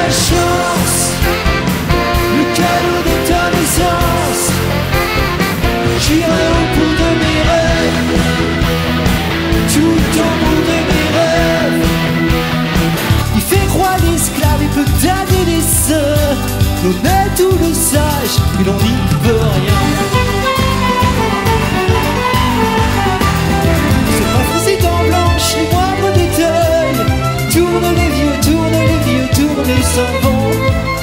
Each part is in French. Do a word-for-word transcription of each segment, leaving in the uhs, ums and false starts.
chance, le cadeau de ta naissance. J'irai au bout de mes rêves, tout au bout de mes rêves. Il fait croire l'esclave et peut tailler les sœurs, l'honnête ou le sage, et l'on n'y peut rien. C'est pas facile en blanche, les moindres détails. Tourne les vieux, tourne les vieux, tourne les savants.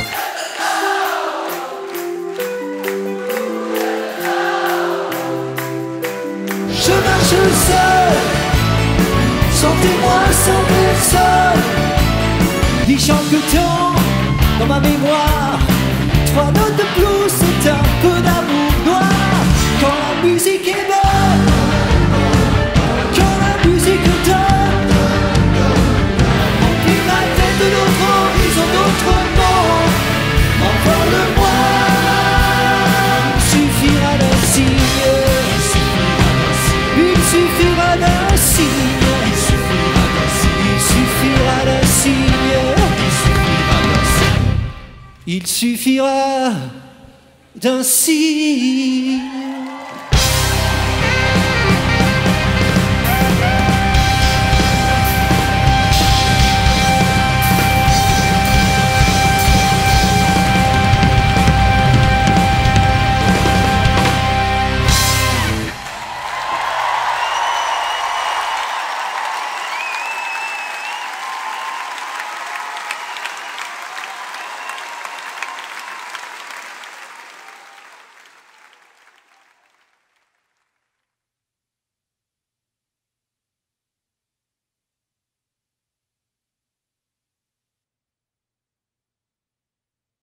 Je marche seul, sans témoin, sans personne. Ni chante que temps dans ma mémoire. Trois notes de blues, c'est un peu d'amour noir. Quand la musique est bonne, quand la musique donne, remplis ma tête de notre horizon, d'autres mots. Envole-moi, il suffira d'un signe. Il suffira d'un signe. Il suffira d'un signe. Il suffira d'un signe.